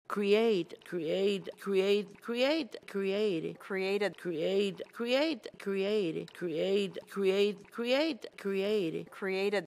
create, create, create, create, create, created, create, create, create, create, create, create, create, created.